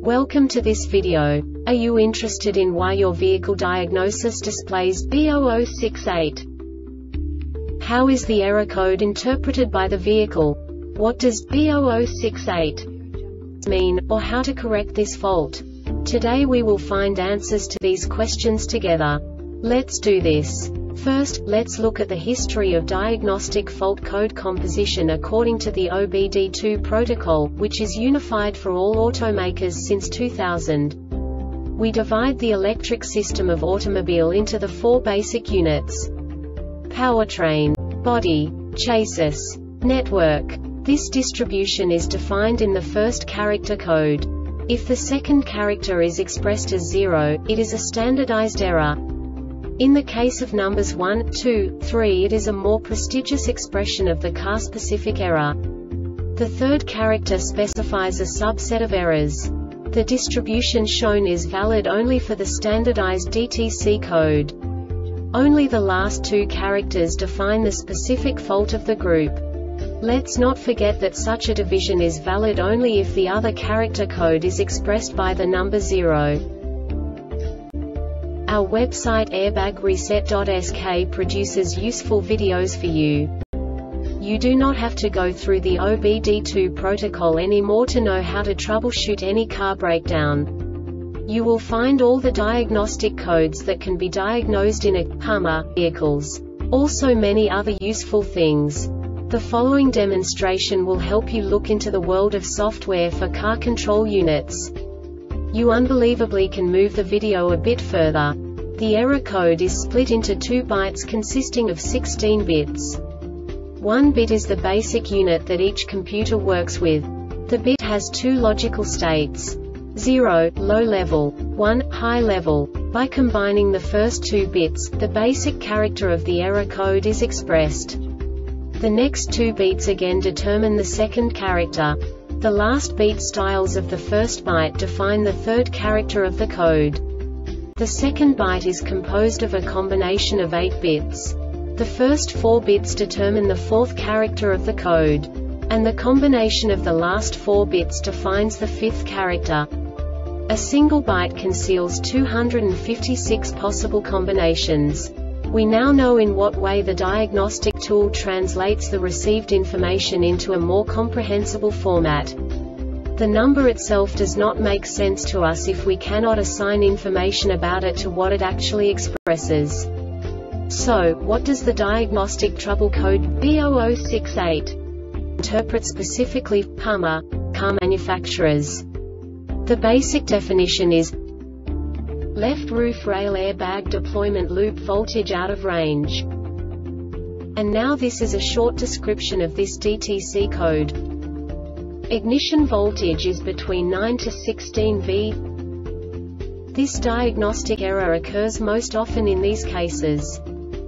Welcome to this video. Are you interested in why your vehicle diagnosis displays B0068? How is the error code interpreted by the vehicle? What does B0068 mean, or how to correct this fault? Today we will find answers to these questions together. Let's do this. First, let's look at the history of diagnostic fault code composition according to the OBD2 protocol, which is unified for all automakers since 2000. We divide the electric system of automobile into the four basic units: powertrain, body, chassis, network. This distribution is defined in the first character code. If the second character is expressed as 0, it is a standardized error. In the case of numbers 1, 2, 3, it is a more prestigious expression of the car-specific error. The third character specifies a subset of errors. The distribution shown is valid only for the standardized DTC code. Only the last two characters define the specific fault of the group. Let's not forget that such a division is valid only if the other character code is expressed by the number 0. Our website airbagreset.sk produces useful videos for you. You do not have to go through the OBD2 protocol anymore to know how to troubleshoot any car breakdown. You will find all the diagnostic codes that can be diagnosed in a Hummer vehicles. Also many other useful things. The following demonstration will help you look into the world of software for car control units. You unbelievably can move the video a bit further. The error code is split into 2 bytes consisting of 16 bits. 1 bit is the basic unit that each computer works with. The bit has 2 logical states: 0, low level, 1, high level. By combining the first 2 bits, the basic character of the error code is expressed. The next 2 beats again determine the second character. The last beat styles of the first byte define the third character of the code. The second byte is composed of a combination of 8 bits. The first 4 bits determine the fourth character of the code. And the combination of the last 4 bits defines the fifth character. A single byte conceals 256 possible combinations. We now know in what way the diagnostic tool translates the received information into a more comprehensible format. The number itself does not make sense to us if we cannot assign information about it to what it actually expresses. So, what does the diagnostic trouble code B0068 interpret specifically for Hummer car manufacturers? The basic definition is left roof rail airbag deployment loop voltage out of range. And now this is a short description of this DTC code. Ignition voltage is between 9 to 16 V. This diagnostic error occurs most often in these cases: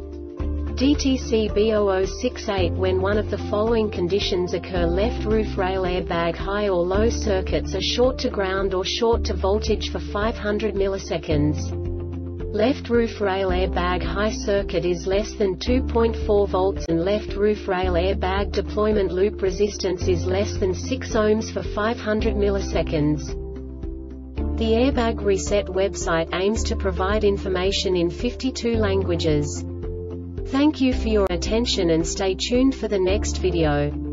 DTC B0068 when one of the following conditions occur: left roof rail airbag high or low circuits are short to ground or short to voltage for 500 milliseconds. Left roof rail airbag high circuit is less than 2.4 volts and left roof rail airbag deployment loop resistance is less than 6 ohms for 500 milliseconds. The Airbag Reset website aims to provide information in 52 languages. Thank you for your attention and stay tuned for the next video.